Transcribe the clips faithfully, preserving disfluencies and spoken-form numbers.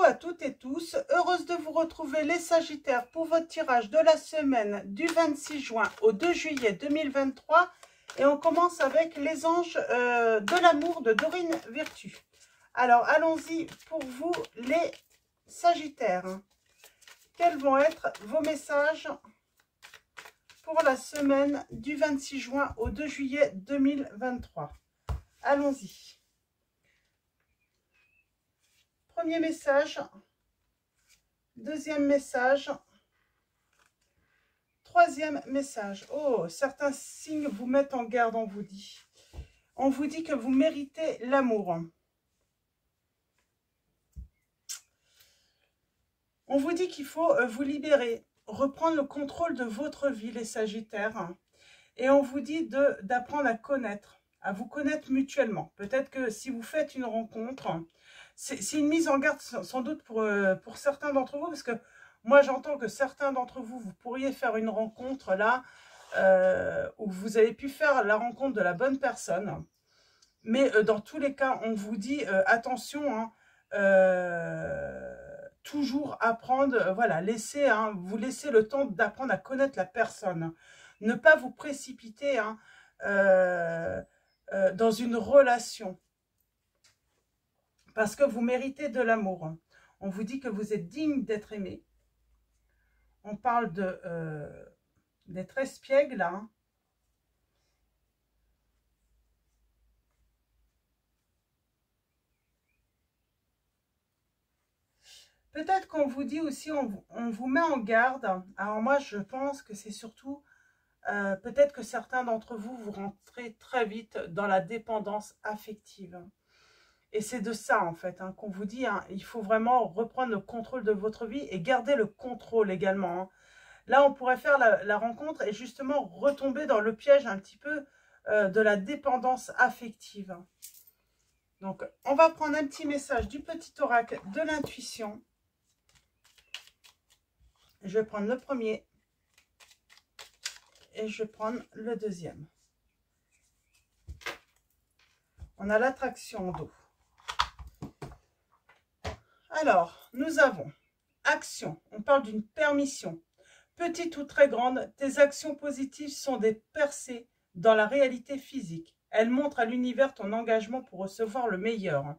à toutes et tous, heureuse de vous retrouver les Sagittaires pour votre tirage de la semaine du vingt-six juin au deux juillet deux mille vingt-trois. Et on commence avec les anges euh, de l'amour de Dorine Virtue. Alors allons-y pour vous les Sagittaires. Quels vont être vos messages pour la semaine du vingt-six juin au deux juillet deux mille vingt-trois? Allons-y. Premier message, deuxième message, troisième message. Oh, certains signes vous mettent en garde, on vous dit. On vous dit que vous méritez l'amour. On vous dit qu'il faut vous libérer, reprendre le contrôle de votre vie, les Sagittaires. Et on vous dit de d'apprendre à connaître, à vous connaître mutuellement. Peut-être que si vous faites une rencontre, c'est une mise en garde sans doute pour, pour certains d'entre vous, parce que moi j'entends que certains d'entre vous, vous pourriez faire une rencontre là, euh, où vous avez pu faire la rencontre de la bonne personne. Mais euh, dans tous les cas, on vous dit, euh, attention, hein, euh, toujours apprendre, euh, voilà, laissez, hein, vous laissez le temps d'apprendre à connaître la personne. Ne pas vous précipiter hein, euh, euh, dans une relation. Parce que vous méritez de l'amour. On vous dit que vous êtes digne d'être aimé. On parle de euh, d'être espiègle là. Hein. Peut-être qu'on vous dit aussi, on, on vous met en garde. Alors moi, je pense que c'est surtout, euh, peut-être que certains d'entre vous, vous rentrez très vite dans la dépendance affective. Et c'est de ça, en fait, hein, qu'on vous dit, hein, il faut vraiment reprendre le contrôle de votre vie et garder le contrôle également. Hein. Là, on pourrait faire la, la rencontre et justement retomber dans le piège un petit peu euh, de la dépendance affective. Donc, on va prendre un petit message du petit oracle de l'intuition. Je vais prendre le premier et je vais prendre le deuxième. On a l'attraction en dos. Alors, nous avons action. On parle d'une permission. Petite ou très grande, tes actions positives sont des percées dans la réalité physique. Elles montrent à l'univers ton engagement pour recevoir le meilleur.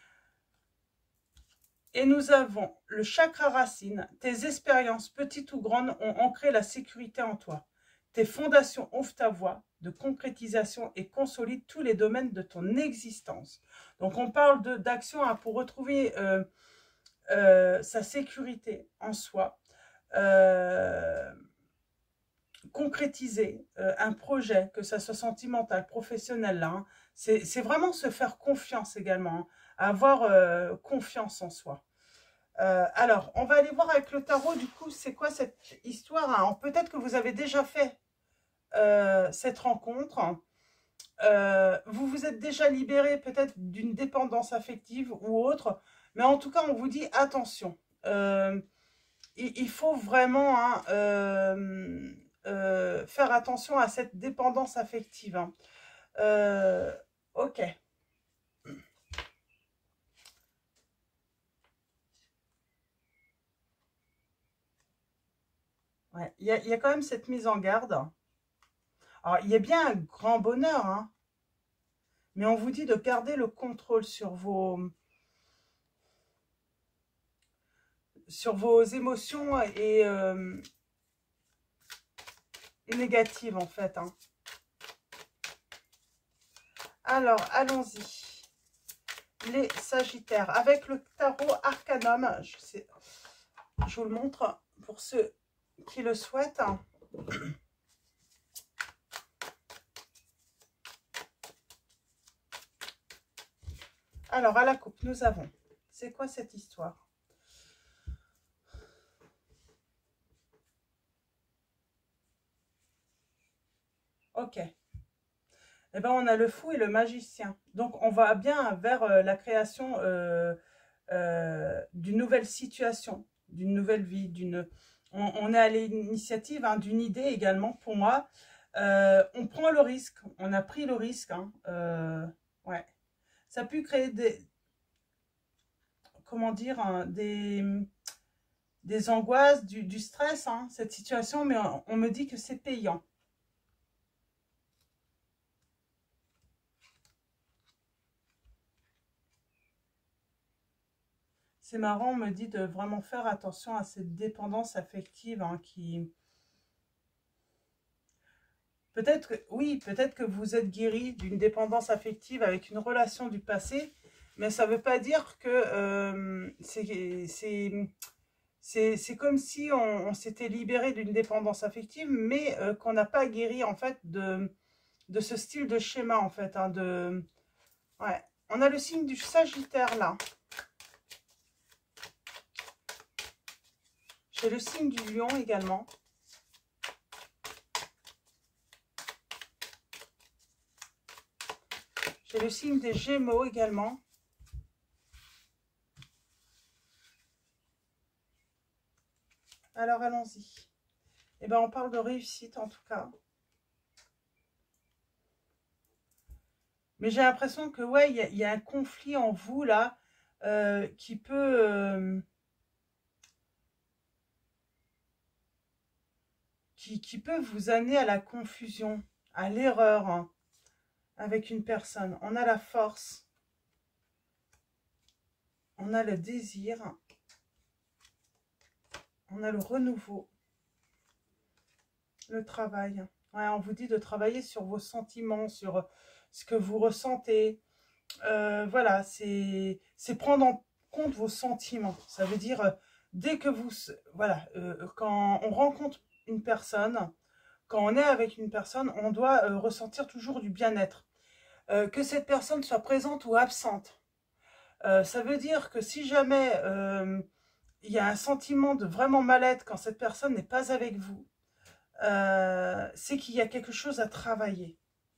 Et nous avons le chakra racine. Tes expériences, petites ou grandes, ont ancré la sécurité en toi. Tes fondations ouvrent ta voie de concrétisation et consolident tous les domaines de ton existence. Donc, on parle d'action hein, pour retrouver euh, euh, sa sécurité en soi. Euh, concrétiser euh, un projet, que ça soit sentimental, professionnel, là, hein, c'est vraiment se faire confiance également, hein, avoir euh, confiance en soi. Euh, alors, on va aller voir avec le tarot, du coup, c'est quoi cette histoire hein. Peut-être que vous avez déjà fait euh, cette rencontre, euh, vous vous êtes déjà libéré peut-être d'une dépendance affective ou autre, mais en tout cas, on vous dit attention, euh, il, il faut vraiment... Hein, euh, Euh, faire attention à cette dépendance affective. Hein. Euh, ok. Ouais, il y a, y a quand même cette mise en garde. Alors, il y a bien un grand bonheur, hein, mais on vous dit de garder le contrôle sur vos, sur vos émotions et, euh, et négatives, en fait. Hein. Alors, allons-y. Les Sagittaires, avec le tarot Arcanum, je, sais, je vous le montre pour ceux qui le souhaitent. Alors, à la coupe, nous avons... C'est quoi cette histoire? Ok. Eh ben, on a le fou et le magicien. Donc, on va bien vers euh, la création euh, euh, d'une nouvelle situation, d'une nouvelle vie, d'une... On, on est à l'initiative hein, d'une idée également, pour moi. Euh, on prend le risque, on a pris le risque. Hein, euh, ouais. Ça a pu créer des... comment dire, hein, des, des angoisses, du, du stress, hein, cette situation, mais on, on me dit que c'est payant. C'est marrant, on me dit de vraiment faire attention à cette dépendance affective, hein, qui... Peut-être que, oui, peut-être que vous êtes guéri d'une dépendance affective avec une relation du passé, mais ça ne veut pas dire que euh, c'est c'est comme si on, on s'était libéré d'une dépendance affective, mais euh, qu'on n'a pas guéri en fait de, de ce style de schéma en fait. Hein, de, ouais. On a le signe du Sagittaire là. J'ai le signe du Lion également. J'ai le signe des Gémeaux également. Alors, allons-y. Eh bien, on parle de réussite, en tout cas. Mais j'ai l'impression que, ouais, il y, y a un conflit en vous, là, euh, qui peut... Euh, qui, qui peut vous amener à la confusion, à l'erreur, hein, avec une personne. On a la force. On a le désir. On a le renouveau. Le travail. Ouais, on vous dit de travailler sur vos sentiments, sur ce que vous ressentez. Euh, voilà, c'est prendre en compte vos sentiments. Ça veut dire, euh, dès que vous... Voilà, euh, quand on rencontre une personne, quand on est avec une personne, on doit euh, ressentir toujours du bien-être. Euh, que cette personne soit présente ou absente. Euh, ça veut dire que si jamais euh, il y a un sentiment de vraiment mal-être quand cette personne n'est pas avec vous, euh, c'est qu'il y a quelque chose à travailler.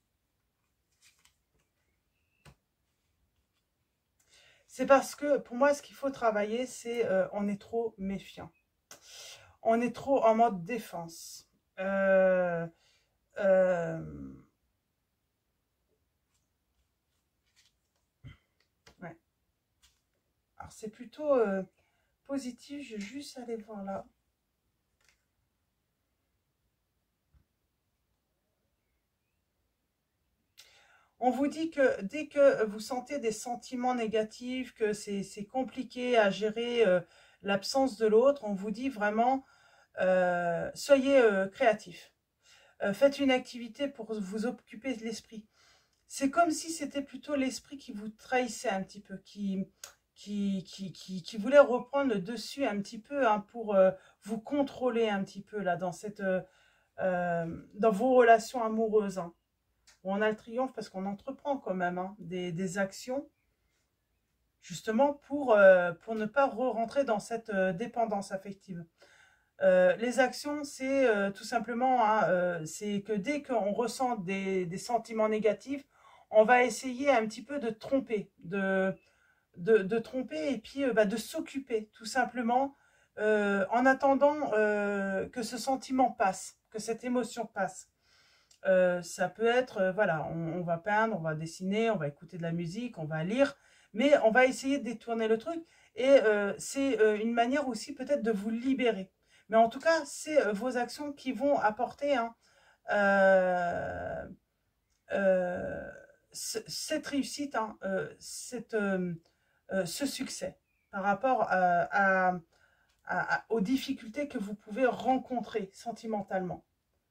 C'est parce que, pour moi, ce qu'il faut travailler, c'est euh, on est trop méfiant. On est trop en mode défense. Euh, euh, ouais. Alors, c'est plutôt euh, positif. Je vais juste aller voir là. On vous dit que dès que vous sentez des sentiments négatifs, que c'est compliqué à gérer euh, l'absence de l'autre, on vous dit vraiment, euh, soyez euh, créatifs. Euh, faites une activité pour vous occuper de l'esprit. C'est comme si c'était plutôt l'esprit qui vous trahissait un petit peu, qui, qui, qui, qui, qui voulait reprendre le dessus un petit peu, hein, pour euh, vous contrôler un petit peu là dans, cette, euh, euh, dans vos relations amoureuses. Hein. On a le triomphe parce qu'on entreprend quand même, hein, des, des actions, justement pour, euh, pour ne pas re-rentrer dans cette euh, dépendance affective. Euh, les actions, c'est euh, tout simplement, hein, euh, c'est que dès qu'on ressent des, des sentiments négatifs, on va essayer un petit peu de tromper, de, de, de tromper et puis euh, bah, de s'occuper, tout simplement, euh, en attendant euh, que ce sentiment passe, que cette émotion passe. Euh, ça peut être, euh, voilà, on, on va peindre, on va dessiner, on va écouter de la musique, on va lire, mais on va essayer de détourner le truc. Et euh, c'est euh, une manière aussi peut-être de vous libérer. Mais en tout cas, c'est euh, vos actions qui vont apporter, hein, euh, euh, cette réussite, hein, euh, cette, euh, euh, ce succès par rapport à, à, à, à, aux difficultés que vous pouvez rencontrer sentimentalement.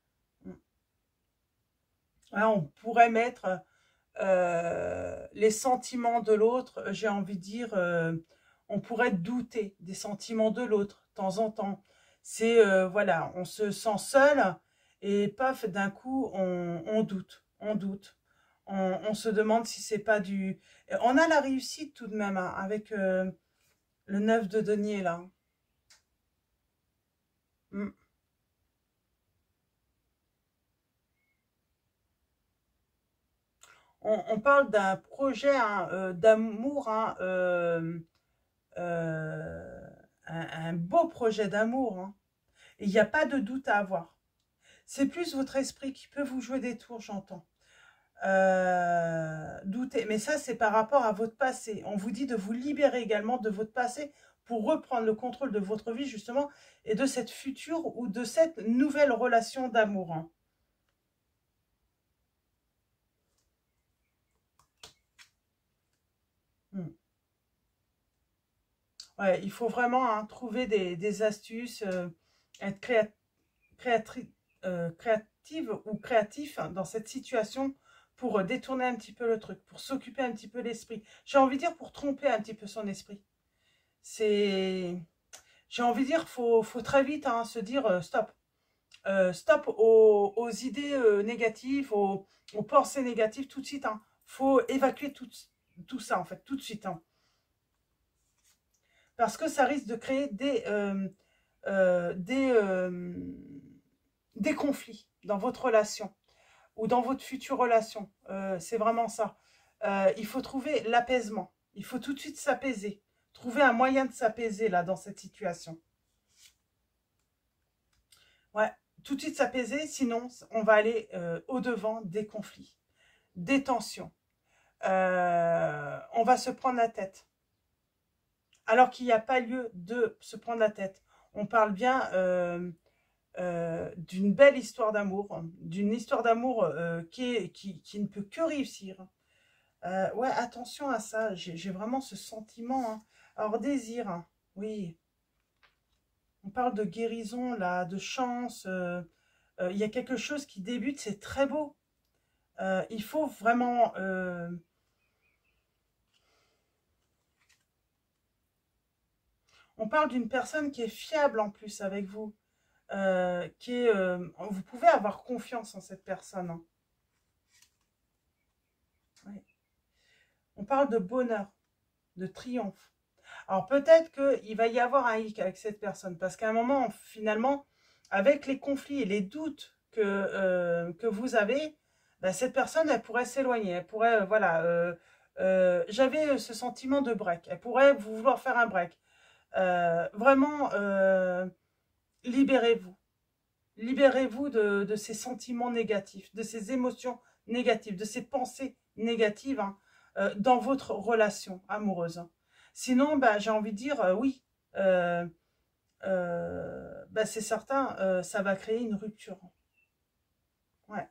Ouais, on pourrait mettre euh, les sentiments de l'autre, j'ai envie de dire, euh, on pourrait douter des sentiments de l'autre de temps en temps. C'est, euh, voilà, on se sent seul et paf, d'un coup, on, on doute, on doute. On, on se demande si c'est pas du... On a la réussite tout de même, hein, avec euh, le neuf de denier, là. Mm. On, on parle d'un projet, hein, euh, d'amour, hein, euh, euh, un, un beau projet d'amour, hein. Et il n'y a pas de doute à avoir. C'est plus votre esprit qui peut vous jouer des tours, j'entends. Euh, douter. Mais ça, c'est par rapport à votre passé. On vous dit de vous libérer également de votre passé pour reprendre le contrôle de votre vie, justement, et de cette future ou de cette nouvelle relation d'amour. Hein. Hmm. Ouais, il faut vraiment hein, trouver des, des astuces, euh, être créa créatri euh, créative ou créatif hein, dans cette situation pour euh, détourner un petit peu le truc, pour s'occuper un petit peu l'esprit. J'ai envie de dire pour tromper un petit peu son esprit. C'est... J'ai envie de dire, faut, faut très vite hein, se dire euh, stop. Euh, stop aux, aux idées euh, négatives, aux, aux pensées négatives tout de suite. Hein. Faut évacuer tout, tout ça en fait, tout de suite. Hein. Parce que ça risque de créer des, euh, euh, des, euh, des conflits dans votre relation ou dans votre future relation. Euh, c'est vraiment ça. Euh, il faut trouver l'apaisement. Il faut tout de suite s'apaiser. Trouver un moyen de s'apaiser là dans cette situation. Ouais, tout de suite s'apaiser, sinon on va aller euh, au-devant des conflits, des tensions. Euh, on va se prendre la tête. Alors qu'il n'y a pas lieu de se prendre la tête. On parle bien euh, euh, d'une belle histoire d'amour, d'une histoire d'amour euh, qui, qui, qui ne peut que réussir. Euh, ouais, attention à ça, j'ai vraiment ce sentiment. Hein. Alors, désir, hein, oui. On parle de guérison, là, de chance. Euh, euh, il y a quelque chose qui débute, c'est très beau. Euh, il faut vraiment... Euh, on parle d'une personne qui est fiable en plus avec vous. Euh, qui est, euh, vous pouvez avoir confiance en cette personne. Hein. Ouais. On parle de bonheur, de triomphe. Alors peut-être qu'il va y avoir un hic avec cette personne, parce qu'à un moment, finalement, avec les conflits et les doutes que, euh, que vous avez, ben, cette personne, elle pourrait s'éloigner. Elle pourrait, euh, voilà, euh, euh, j'avais ce sentiment de break. Elle pourrait vous vouloir faire un break. Euh, vraiment, euh, libérez-vous. Libérez-vous de, de ces sentiments négatifs, de ces émotions négatives, de ces pensées négatives hein, euh, dans votre relation amoureuse. Hein. Sinon, bah, j'ai envie de dire, euh, oui, euh, euh, bah, c'est certain, euh, ça va créer une rupture. Ouais.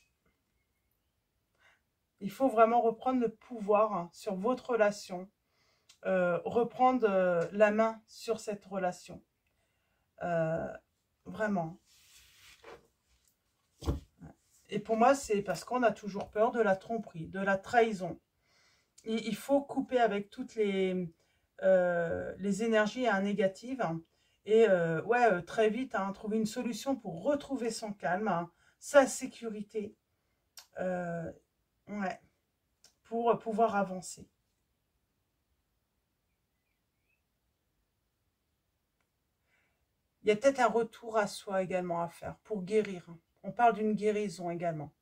Il faut vraiment reprendre le pouvoir hein, sur votre relation, euh, reprendre euh, la main sur cette relation. Euh, vraiment. Et pour moi, c'est parce qu'on a toujours peur de la tromperie, de la trahison. Et il faut couper avec toutes les, euh, les énergies hein, négatives. Et euh, ouais, euh, très vite, hein, trouver une solution pour retrouver son calme, hein, sa sécurité. Euh, ouais, pour pouvoir avancer. Il y a peut-être un retour à soi également à faire pour guérir. On parle d'une guérison également.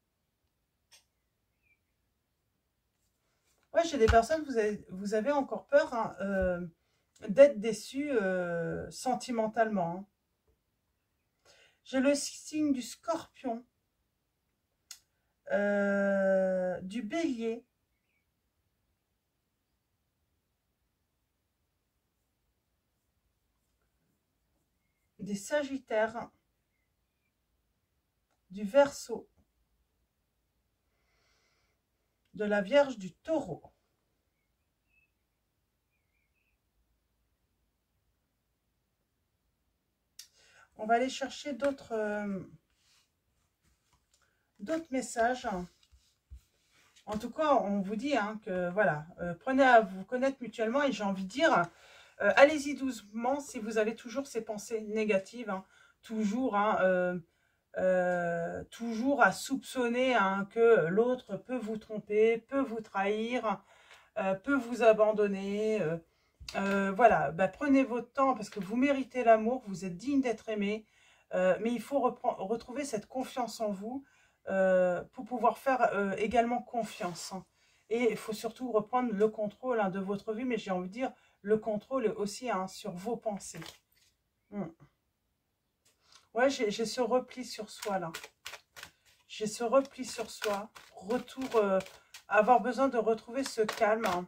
Ouais, chez des personnes, vous avez, vous avez encore peur hein, euh, d'être déçu euh, sentimentalement. Hein. J'ai le signe du scorpion, euh, du bélier, des sagittaires, du verseau, de la vierge, du taureau. On va aller chercher d'autres euh, d'autres messages. En tout cas, on vous dit hein, que voilà, euh, prenez à vous connaître mutuellement et j'ai envie de dire, euh, allez-y doucement si vous avez toujours ces pensées négatives, hein, toujours, hein, euh, euh, toujours à soupçonner hein, que l'autre peut vous tromper, peut vous trahir, euh, peut vous abandonner. Euh, euh, voilà, bah, prenez votre temps parce que vous méritez l'amour, vous êtes digne d'être aimé, euh, mais il faut retrouver cette confiance en vous euh, pour pouvoir faire euh, également confiance. Hein. Et il faut surtout reprendre le contrôle hein, de votre vie, mais j'ai envie de dire le contrôle aussi hein, sur vos pensées. Hmm. Ouais, j'ai ce repli sur soi là. j'ai ce repli sur soi, retour, euh, avoir besoin de retrouver ce calme. Hein.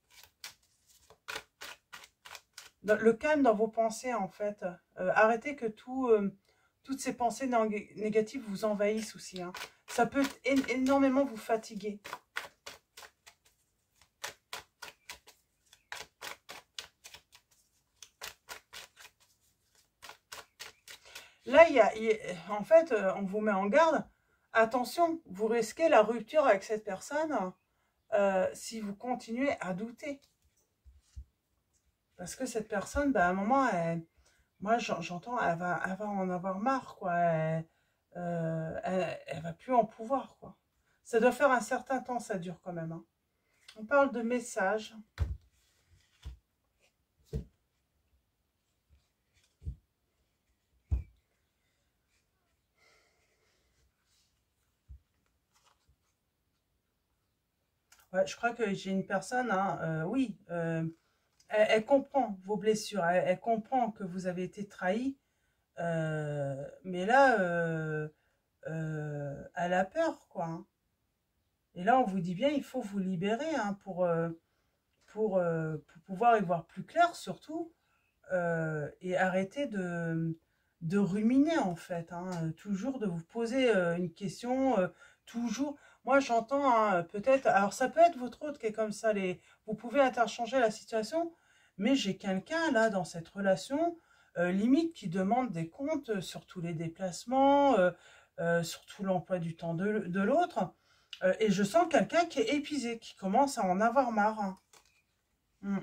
Le calme dans vos pensées, en fait. Euh, arrêtez que tout, euh, toutes ces pensées négatives vous envahissent aussi. Hein. Ça peut é énormément vous fatiguer. Là, il y a, il y a, en fait, on vous met en garde. Attention, vous risquez la rupture avec cette personne euh, si vous continuez à douter. Parce que cette personne, bah, à un moment, elle, moi j'entends, elle va, elle va en avoir marre, quoi. Elle, euh, elle, elle va plus en pouvoir, quoi. Ça doit faire un certain temps, ça dure quand même. Hein. On parle de messages. Ouais, je crois que j'ai une personne, hein, euh, oui, euh, elle, elle comprend vos blessures, elle, elle comprend que vous avez été trahi, euh, mais là, euh, euh, elle a peur, quoi. Hein. Et là, on vous dit bien, il faut vous libérer hein, pour, euh, pour, euh, pour pouvoir y voir plus clair, surtout, euh, et arrêter de, de ruminer, en fait. Hein, toujours de vous poser euh, une question, euh, toujours. Moi, j'entends hein, peut-être, alors ça peut être votre autre qui est comme ça, les, vous pouvez interchanger la situation, mais j'ai quelqu'un là dans cette relation, euh, limite, qui demande des comptes sur tous les déplacements, euh, euh, sur tout l'emploi du temps de, de l'autre. Euh, et je sens quelqu'un qui est épuisé, qui commence à en avoir marre. Hein. Mm.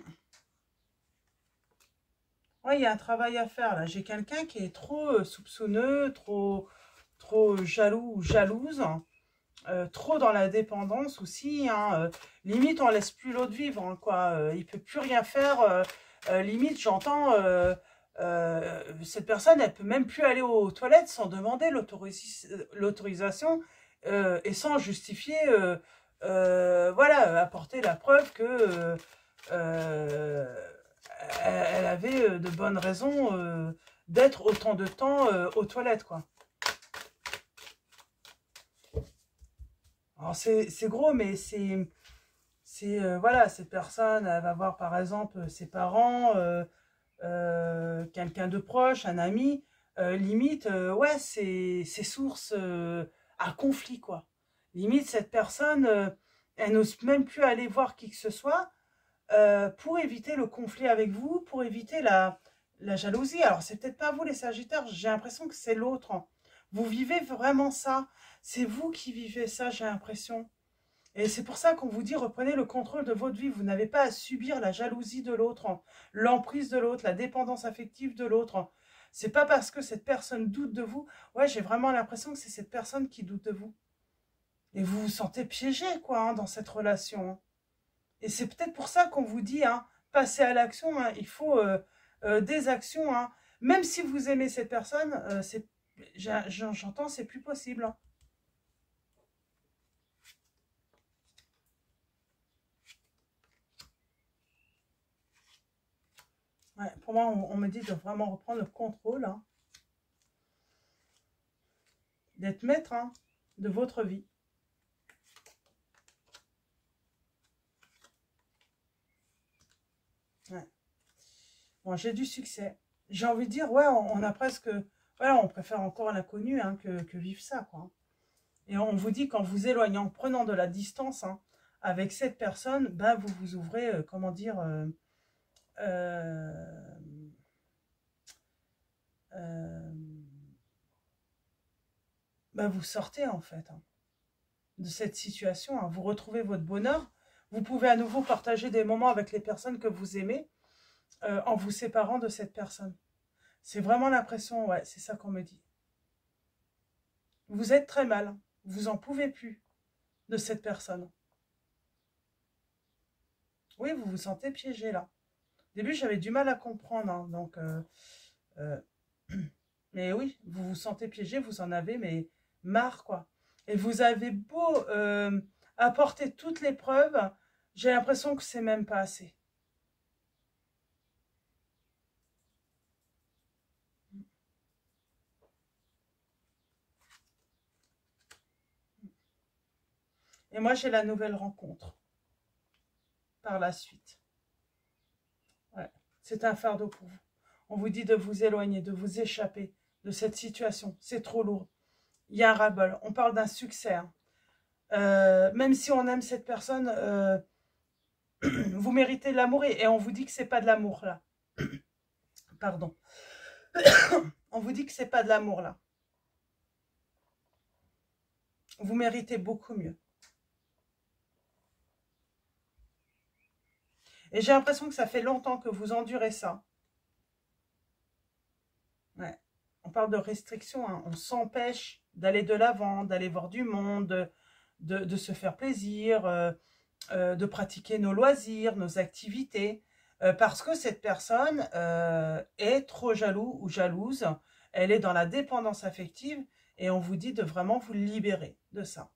Ouais, il y a un travail à faire là. J'ai quelqu'un qui est trop euh, soupçonneux, trop, trop jaloux ou jalouse, hein. Euh, trop dans la dépendance aussi. Hein. Euh, limite, on laisse plus l'autre vivre, hein, quoi. Euh, il peut plus rien faire. Euh, euh, limite, j'entends euh, euh, cette personne, elle peut même plus aller aux toilettes sans demander l'autoris- l'autorisation euh, et sans justifier. Euh, euh, voilà, apporter la preuve que euh, euh, elle elle avait euh, de bonnes raisons euh, d'être autant de temps euh, aux toilettes, quoi. Alors c'est c'est gros, mais c'est c'est euh, voilà, cette personne, elle va voir par exemple ses parents, euh, euh, quelqu'un de proche, un ami, euh, limite, euh, ouais, c'est c'est source euh, à conflit, quoi. Limite, cette personne, euh, elle n'ose même plus aller voir qui que ce soit euh, pour éviter le conflit avec vous, pour éviter la, la jalousie. Alors, c'est peut-être pas vous les Sagittaires, j'ai l'impression que c'est l'autre. Hein. Vous vivez vraiment ça. C'est vous qui vivez ça, j'ai l'impression. Et c'est pour ça qu'on vous dit reprenez le contrôle de votre vie. Vous n'avez pas à subir la jalousie de l'autre, hein, l'emprise de l'autre, la dépendance affective de l'autre. Hein. C'est pas parce que cette personne doute de vous. Ouais, j'ai vraiment l'impression que c'est cette personne qui doute de vous. Et vous vous sentez piégé, quoi, hein, dans cette relation. Hein. Et c'est peut-être pour ça qu'on vous dit, hein, passez à l'action. Hein, il faut euh, euh, des actions. Hein. Même si vous aimez cette personne, euh, c'est, j'entends, c'est plus possible. Hein. Ouais, pour moi, on, on me dit de vraiment reprendre le contrôle, hein, d'être maître hein, de votre vie. Ouais. Bon, j'ai du succès. J'ai envie de dire, ouais, on, on a presque... Voilà, on préfère encore l'inconnu hein, que, que vivre ça, quoi. Et on vous dit qu'en vous éloignant, en prenant de la distance hein, avec cette personne, ben, vous vous ouvrez, euh, comment dire... Euh, euh, euh, ben, vous sortez, en fait, hein, de cette situation. Hein. Vous retrouvez votre bonheur. Vous pouvez à nouveau partager des moments avec les personnes que vous aimez euh, en vous séparant de cette personne. C'est vraiment l'impression, ouais, c'est ça qu'on me dit. Vous êtes très mal, vous en pouvez plus de cette personne. Oui, vous vous sentez piégé là. Au début, j'avais du mal à comprendre, hein, donc... Euh, euh, mais oui, vous vous sentez piégé, vous en avez, mais marre, quoi. Et vous avez beau euh, apporter toutes les preuves, j'ai l'impression que c'est même pas assez. Et moi, j'ai la nouvelle rencontre par la suite. Ouais. C'est un fardeau pour vous. On vous dit de vous éloigner, de vous échapper de cette situation. C'est trop lourd. Il y a un ras-le-bol. On parle d'un succès. Hein. Euh, même si on aime cette personne, euh, vous méritez de l'amour et, et on vous dit que c'est pas de l'amour là. Pardon. On vous dit que c'est pas de l'amour là. Vous méritez beaucoup mieux. Et j'ai l'impression que ça fait longtemps que vous endurez ça. Ouais. On parle de restrictions, hein. On s'empêche d'aller de l'avant, d'aller voir du monde, de, de, de se faire plaisir, euh, euh, de pratiquer nos loisirs, nos activités, euh, parce que cette personne euh, est trop jaloux ou jalouse, elle est dans la dépendance affective et on vous dit de vraiment vous libérer de ça.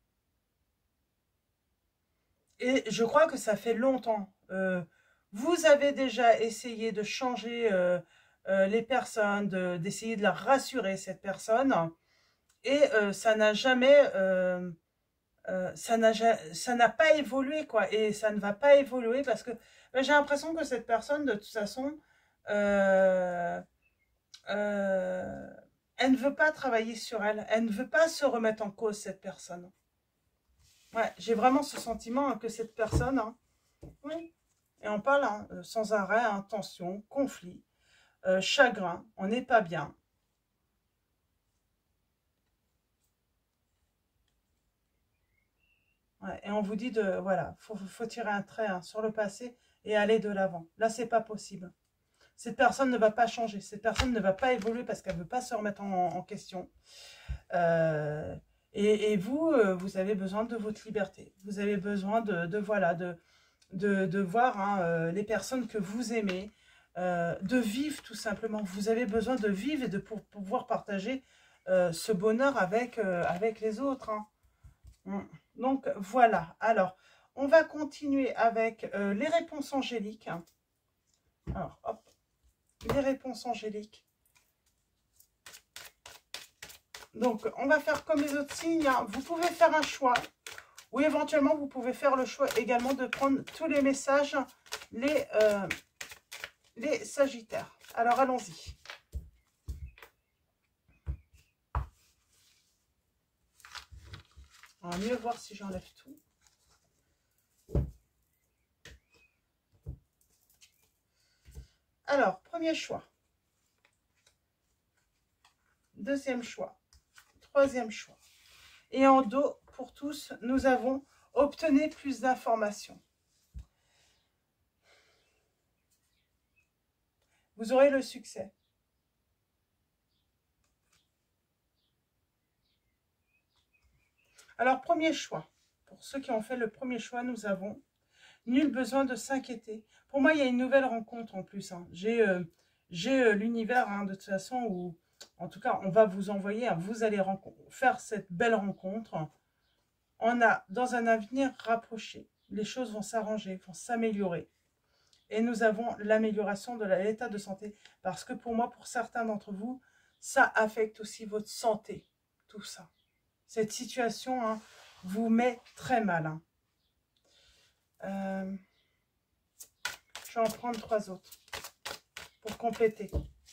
Et je crois que ça fait longtemps. Euh, vous avez déjà essayé de changer euh, euh, les personnes, d'essayer de, de la rassurer, cette personne. Et euh, ça n'a jamais... Euh, euh, ça n'a pas évolué, quoi. Et ça ne va pas évoluer parce que ben, j'ai l'impression que cette personne, de toute façon, euh, euh, elle ne veut pas travailler sur elle. Elle ne veut pas se remettre en cause, cette personne. Ouais, j'ai vraiment ce sentiment hein, que cette personne... Hein, oui, et on parle hein, sans arrêt, hein, tension, conflit, euh, chagrin, on n'est pas bien. Ouais, et on vous dit de, voilà, faut, faut tirer un trait hein, sur le passé et aller de l'avant. Là, c'est pas possible. Cette personne ne va pas changer, cette personne ne va pas évoluer parce qu'elle ne veut pas se remettre en, en question. Euh, et, et vous, euh, vous avez besoin de votre liberté. Vous avez besoin de, de voilà, de, de, de voir hein, euh, les personnes que vous aimez, euh, de vivre tout simplement. Vous avez besoin de vivre et de pour, pouvoir partager euh, ce bonheur avec, euh, avec les autres. Hein. Donc voilà, alors on va continuer avec euh, les réponses angéliques. Alors hop, les réponses angéliques. Donc on va faire comme les autres signes, hein. Vous pouvez faire un choix. Ou éventuellement, vous pouvez faire le choix également de prendre tous les messages, les, euh, les Sagittaires. Alors, allons-y. On va mieux voir si j'enlève tout. Alors, premier choix. Deuxième choix. Troisième choix. Et en dos, pour tous, nous avons obtenu plus d'informations. Vous aurez le succès. Alors, premier choix. Pour ceux qui ont fait le premier choix, nous avons nul besoin de s'inquiéter. Pour moi, il y a une nouvelle rencontre en plus. Hein. J'ai euh, euh, l'univers, hein, de toute façon, où, en tout cas, on va vous envoyer, hein, vous allez faire cette belle rencontre. On a, dans un avenir rapproché, les choses vont s'arranger, vont s'améliorer. Et nous avons l'amélioration de l'état de santé. Parce que pour moi, pour certains d'entre vous, ça affecte aussi votre santé, tout ça. Cette situation hein, vous met très mal. Hein. Euh, je vais en prendre trois autres pour compléter.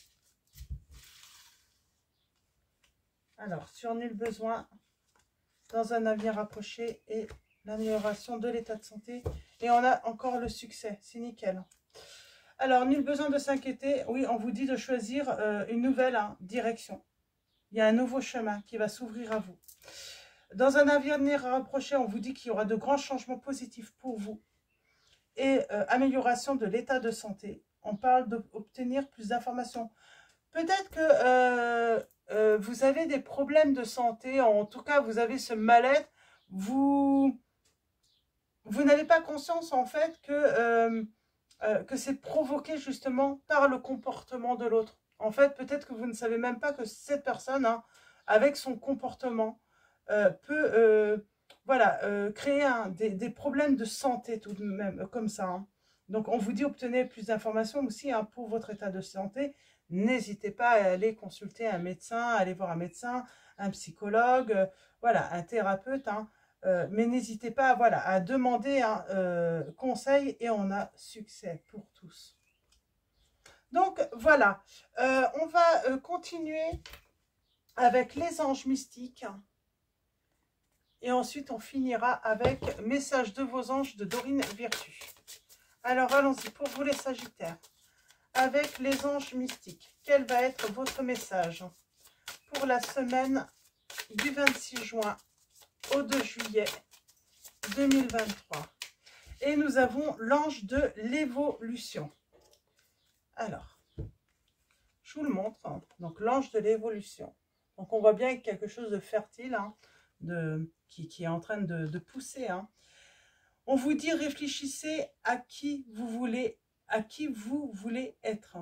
Alors, sur nul besoin, dans un avenir rapproché et l'amélioration de l'état de santé. Et on a encore le succès, c'est nickel. Alors, nul besoin de s'inquiéter. Oui, on vous dit de choisir euh, une nouvelle hein, direction. Il y a un nouveau chemin qui va s'ouvrir à vous. Dans un avenir rapproché, on vous dit qu'il y aura de grands changements positifs pour vous. Et euh, amélioration de l'état de santé. On parle d'obtenir plus d'informations. Peut-être que euh, euh, vous avez des problèmes de santé, en tout cas vous avez ce mal-être, vous, vous n'avez pas conscience en fait que, euh, euh, que c'est provoqué justement par le comportement de l'autre. En fait, peut-être que vous ne savez même pas que cette personne, hein, avec son comportement, euh, peut euh, voilà, euh, créer un, des, des problèmes de santé tout de même, comme ça. Hein. Donc, on vous dit obtenez plus d'informations aussi hein, pour votre état de santé. N'hésitez pas à aller consulter un médecin, à aller voir un médecin, un psychologue, euh, voilà, un thérapeute. Hein. Euh, mais n'hésitez pas voilà, à demander un euh, conseil et on a succès pour tous. Donc voilà, euh, on va euh, continuer avec les anges mystiques. Et ensuite, on finira avec Message de vos anges de Dorine Virtue. Alors, allons-y pour vous les Sagittaires. Avec les anges mystiques, quel va être votre message pour la semaine du vingt-six juin au deux juillet deux mille vingt-trois? Et nous avons l'ange de l'évolution. Alors, je vous le montre. Hein. Donc, l'ange de l'évolution. Donc, on voit bien quelque chose de fertile, hein, de, qui, qui est en train de, de pousser. Hein. On vous dit, réfléchissez à qui vous voulez, à qui vous voulez être.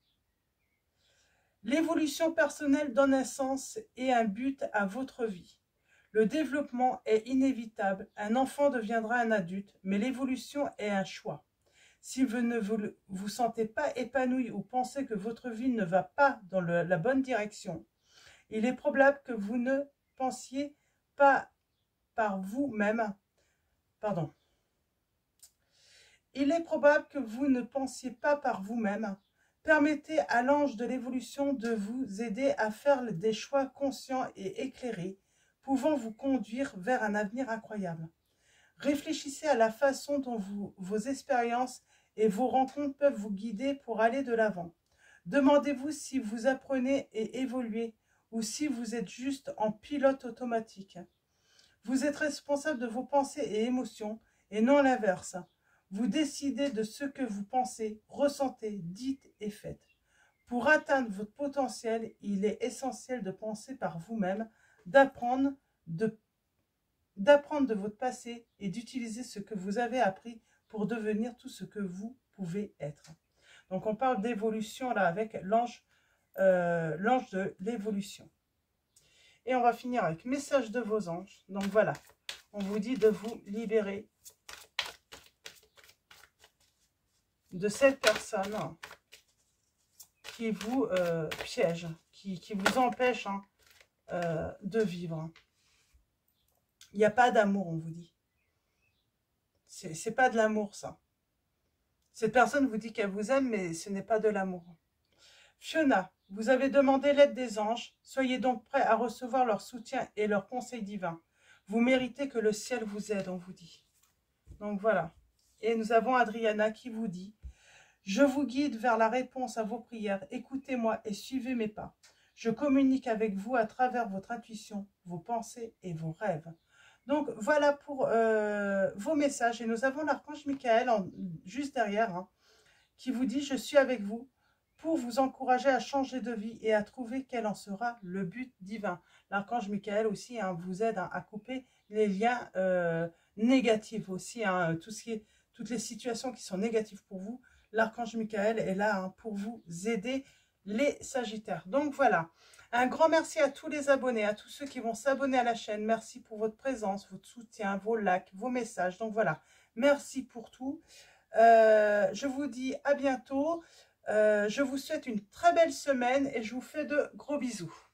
L'évolution personnelle donne un sens et un but à votre vie. Le développement est inévitable. Un enfant deviendra un adulte, mais l'évolution est un choix. Si vous ne vous, vous sentez pas épanoui ou pensez que votre vie ne va pas dans le, la bonne direction, il est probable que vous ne pensiez pas par vous-même. Pardon. Il est probable que vous ne pensiez pas par vous-même. Permettez à l'ange de l'évolution de vous aider à faire des choix conscients et éclairés, pouvant vous conduire vers un avenir incroyable. Réfléchissez à la façon dont vous, vos expériences et vos rencontres peuvent vous guider pour aller de l'avant. Demandez-vous si vous apprenez et évoluez ou si vous êtes juste en pilote automatique. Vous êtes responsable de vos pensées et émotions et non l'inverse. Vous décidez de ce que vous pensez, ressentez, dites et faites. Pour atteindre votre potentiel, il est essentiel de penser par vous-même, d'apprendre de, d'apprendre de votre passé et d'utiliser ce que vous avez appris pour devenir tout ce que vous pouvez être. Donc on parle d'évolution là avec l'ange euh, l'ange de l'évolution. Et on va finir avec message de vos anges. Donc voilà, on vous dit de vous libérer de cette personne qui vous euh, piège, qui, qui vous empêche hein, euh, de vivre. Il n'y a pas d'amour, on vous dit. C'est pas de l'amour, ça. Cette personne vous dit qu'elle vous aime, mais ce n'est pas de l'amour. Fiona, vous avez demandé l'aide des anges. Soyez donc prêts à recevoir leur soutien et leur conseil divin. Vous méritez que le ciel vous aide, on vous dit. Donc voilà. Et nous avons Adriana qui vous dit: je vous guide vers la réponse à vos prières. Écoutez-moi et suivez mes pas. Je communique avec vous à travers votre intuition, vos pensées et vos rêves. Donc voilà pour euh, vos messages. Et nous avons l'archange Michael en, juste derrière hein, qui vous dit: je suis avec vous pour vous encourager à changer de vie et à trouver quel en sera le but divin. L'archange Michael aussi hein, vous aide hein, à couper les liens euh, négatifs aussi, hein, tout ce qui est, toutes les situations qui sont négatives pour vous. L'archange Michael est là hein, pour vous aider les Sagittaires. Donc voilà, un grand merci à tous les abonnés, à tous ceux qui vont s'abonner à la chaîne. Merci pour votre présence, votre soutien, vos likes, vos messages. Donc voilà, merci pour tout. Euh, je vous dis à bientôt. Euh, je vous souhaite une très belle semaine et je vous fais de gros bisous.